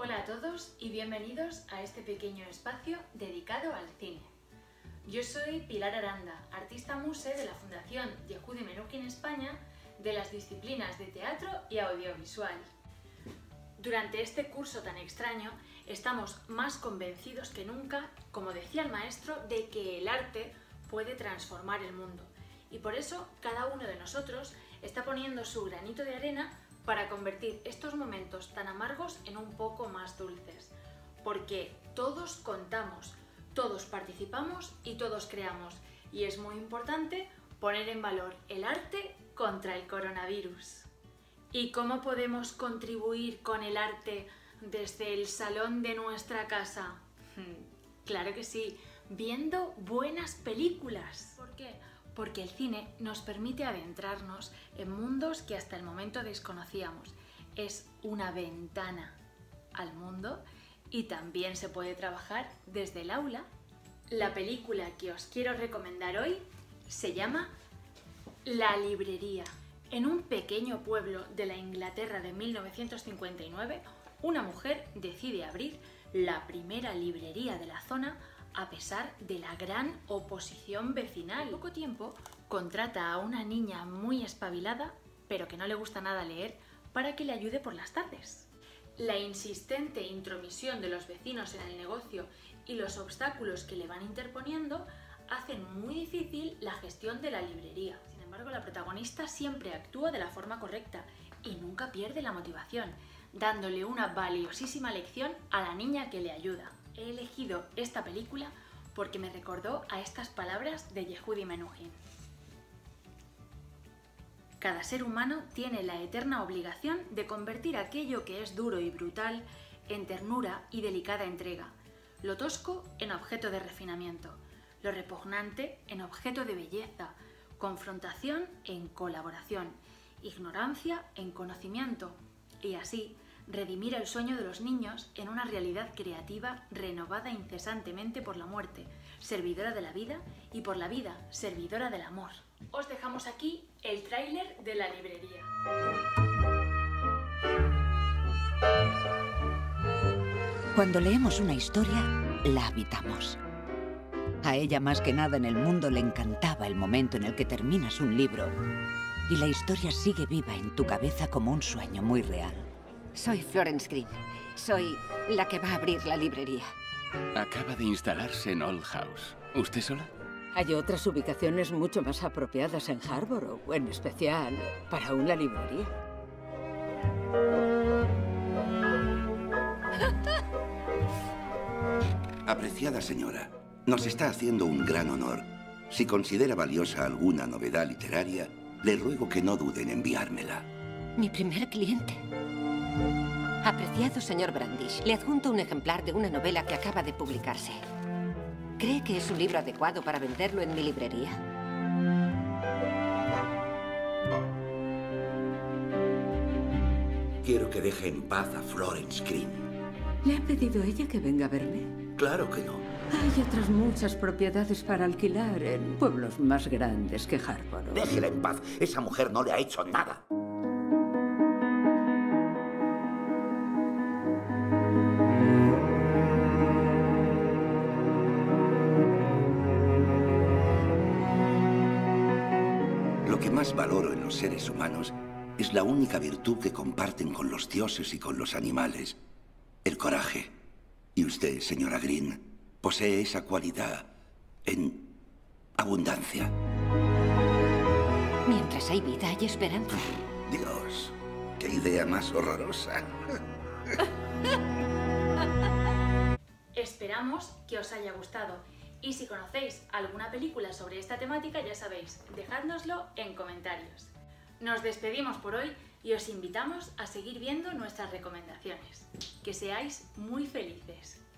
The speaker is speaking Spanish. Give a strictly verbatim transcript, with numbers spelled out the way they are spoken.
Hola a todos y bienvenidos a este pequeño espacio dedicado al cine. Yo soy Pilar Aranda, artista muse de la Fundación Yehudi Menuhin España de las disciplinas de teatro y audiovisual. Durante este curso tan extraño estamos más convencidos que nunca, como decía el maestro, de que el arte puede transformar el mundo. Y por eso cada uno de nosotros está poniendo su granito de arena para convertir estos momentos tan amargos en un poco más dulces. Porque todos contamos, todos participamos y todos creamos. Y es muy importante poner en valor el arte contra el coronavirus. ¿Y cómo podemos contribuir con el arte desde el salón de nuestra casa? Claro que sí, viendo buenas películas. ¿Por qué? Porque el cine nos permite adentrarnos en mundos que hasta el momento desconocíamos. Es una ventana al mundo y también se puede trabajar desde el aula. La película que os quiero recomendar hoy se llama La librería. En un pequeño pueblo de la Inglaterra de mil novecientos cincuenta y nueve, una mujer decide abrir la primera librería de la zona a pesar de la gran oposición vecinal. En poco tiempo contrata a una niña muy espabilada, pero que no le gusta nada leer, para que le ayude por las tardes. La insistente intromisión de los vecinos en el negocio y los obstáculos que le van interponiendo hacen muy difícil la gestión de la librería. Sin embargo, la protagonista siempre actúa de la forma correcta y nunca pierde la motivación, dándole una valiosísima lección a la niña que le ayuda. He elegido esta película porque me recordó a estas palabras de Yehudi Menuhin. Cada ser humano tiene la eterna obligación de convertir aquello que es duro y brutal en ternura y delicada entrega, lo tosco en objeto de refinamiento, lo repugnante en objeto de belleza, confrontación en colaboración, ignorancia en conocimiento, y así redimir el sueño de los niños en una realidad creativa renovada incesantemente por la muerte, servidora de la vida, y por la vida, servidora del amor. Os dejamos aquí el tráiler de La librería. Cuando leemos una historia, la habitamos. A ella más que nada en el mundo le encantaba el momento en el que terminas un libro y la historia sigue viva en tu cabeza como un sueño muy real. Soy Florence Green. Soy la que va a abrir la librería. Acaba de instalarse en Old House. ¿Usted sola? Hay otras ubicaciones mucho más apropiadas en Harborough, en especial para una librería. Apreciada señora, nos está haciendo un gran honor. Si considera valiosa alguna novedad literaria, le ruego que no dude en enviármela. Mi primer cliente. Apreciado señor Brandish, le adjunto un ejemplar de una novela que acaba de publicarse. ¿Cree que es un libro adecuado para venderlo en mi librería? Quiero que deje en paz a Florence Green. ¿Le ha pedido ella que venga a verme? Claro que no. Hay otras muchas propiedades para alquilar en pueblos más grandes que Harborough. Déjela en paz. Esa mujer no le ha hecho nada. Lo que más valoro en los seres humanos es la única virtud que comparten con los dioses y con los animales: el coraje. Y usted, señora Green, posee esa cualidad en abundancia. Mientras hay vida, hay esperanza. Dios, qué idea más horrorosa. Esperamos que os haya gustado. Y si conocéis alguna película sobre esta temática, ya sabéis, dejádnoslo en comentarios. Nos despedimos por hoy y os invitamos a seguir viendo nuestras recomendaciones. Que seáis muy felices.